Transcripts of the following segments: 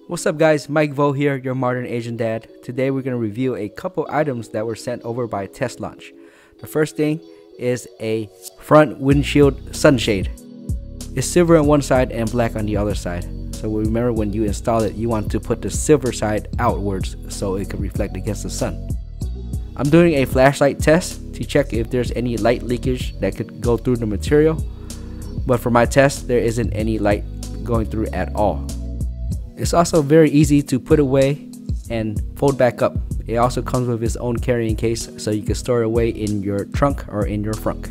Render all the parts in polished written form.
What's up guys, Mike Vo here, your modern Asian dad. Today we're going to review a couple items that were sent over by test launch. The first thing is a front windshield sunshade. It's silver on one side and black on the other side. So remember, when you install it, you want to put the silver side outwards so it can reflect against the sun. I'm doing a flashlight test to check if there's any light leakage that could go through the material. But for my test, there isn't any light going through at all. It's also very easy to put away and fold back up. It also comes with its own carrying case, so you can store it away in your trunk or in your frunk.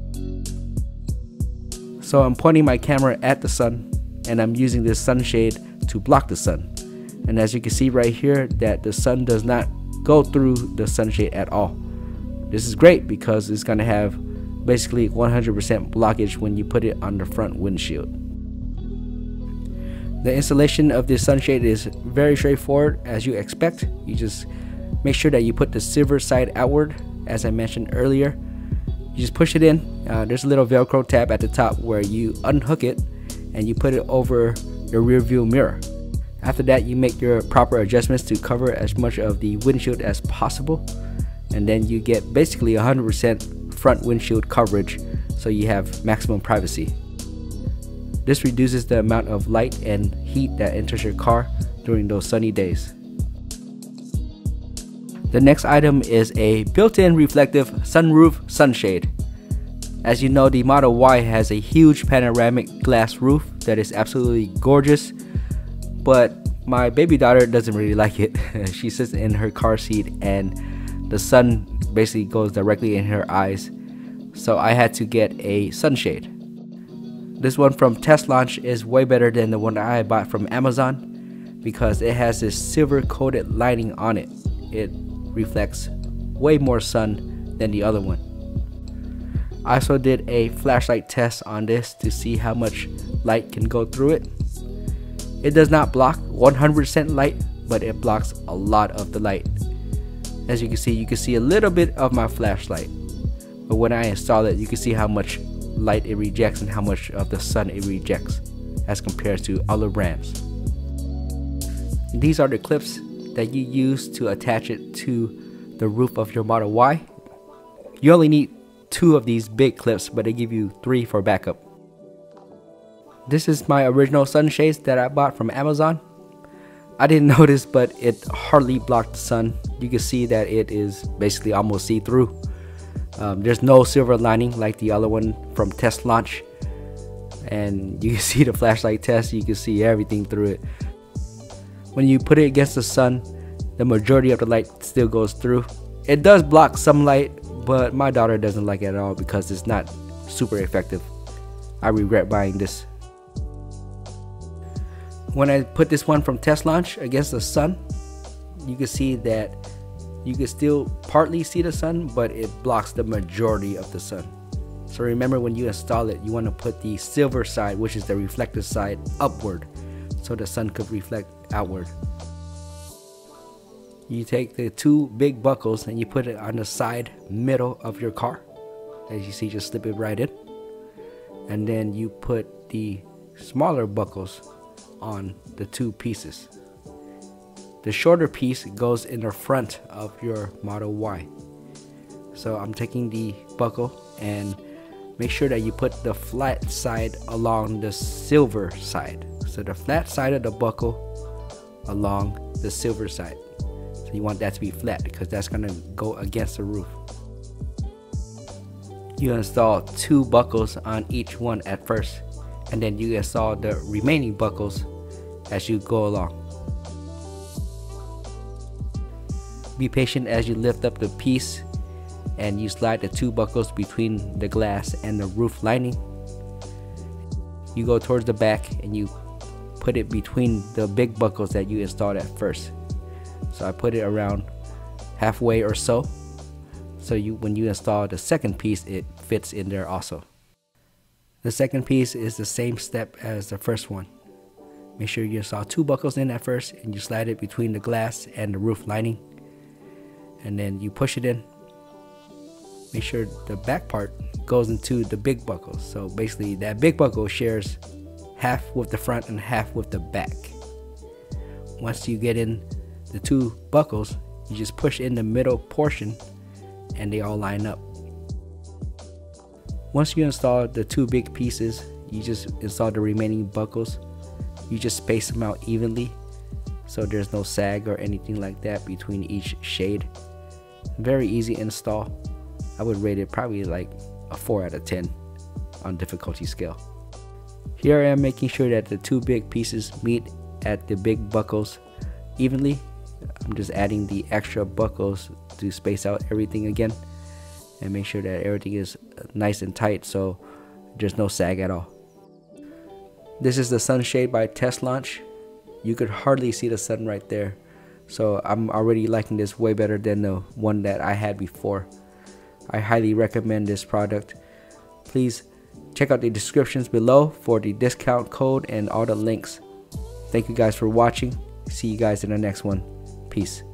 So I'm pointing my camera at the sun, and I'm using this sunshade to block the sun. And as you can see right here, that the sun does not go through the sunshade at all. This is great because it's going to have basically 100% blockage when you put it on the front windshield. The installation of this sunshade is very straightforward, as you expect. You just make sure that you put the silver side outward, as I mentioned earlier. You just push it in. There's a little Velcro tab at the top where you unhook it and you put it over your rear view mirror. After that, you make your proper adjustments to cover as much of the windshield as possible, and then you get basically 100% front windshield coverage, so you have maximum privacy. This reduces the amount of light and heat that enters your car during those sunny days. The next item is a built-in reflective sunroof sunshade. As you know, the Model Y has a huge panoramic glass roof that is absolutely gorgeous, but my baby daughter doesn't really like it. She sits in her car seat and the sun basically goes directly in her eyes, so I had to get a sunshade. This one from test launch is way better than the one I bought from Amazon because it has this silver coated lining on it. It reflects way more sun than the other one. I also did a flashlight test on this to see how much light can go through it. It does not block 100% light, but it blocks a lot of the light. As you can see a little bit of my flashlight, but when I install it, you can see how much light it rejects and how much of the sun it rejects as compared to other brands. These are the clips that you use to attach it to the roof of your Model Y. You only need 2 of these big clips, but they give you 3 for backup. This is my original sunshades that I bought from Amazon. I didn't notice, but it hardly blocked the sun. You can see that it is basically almost see-through. There's no silver lining like the other one from test launch, and you can see the flashlight test. You can see everything through it. When you put it against the sun, the majority of the light still goes through. It does block some light, but my daughter doesn't like it at all because it's not super effective. I regret buying this. When I put this one from test launch against the sun, you can see that you can still partly see the sun, but it blocks the majority of the sun. So remember, when you install it, you want to put the silver side, which is the reflective side, upward so the sun could reflect outward. You take the 2 big buckles and you put it on the side middle of your car. As you see, just slip it right in. And then you put the smaller buckles on the 2 pieces. The shorter piece goes in the front of your Model Y. So I'm taking the buckle, and make sure that you put the flat side along the silver side. So the flat side of the buckle along the silver side. So you want that to be flat because that's going to go against the roof. You install 2 buckles on each one at first, and then you install the remaining buckles as you go along. Be patient as you lift up the piece and you slide the 2 buckles between the glass and the roof lining. You go towards the back and you put it between the big buckles that you installed at first. So I put it around halfway or so. So when you install the second piece, it fits in there also. The second piece is the same step as the first one. Make sure you install 2 buckles in at first and you slide it between the glass and the roof lining. And then you push it in. Make sure the back part goes into the big buckle. So basically that big buckle shares half with the front and half with the back. once you get in the two buckles, you just push in the middle portion and they all line up. Once you install the two big pieces, you just install the remaining buckles. You just space them out evenly so there's no sag or anything like that between each shade. Very easy install. I would rate it probably like a 4 out of 10 on difficulty scale. Here I am making sure that the two big pieces meet at the big buckles evenly. I'm just adding the extra buckles to space out everything again and make sure that everything is nice and tight so there's no sag at all. This is the Sunshade by test launch. You could hardly see the sun right there, so I'm already liking this way better than the one that I had before. I highly recommend this product. Please check out the descriptions below for the discount code and all the links. Thank you guys for watching. See you guys in the next one. Peace.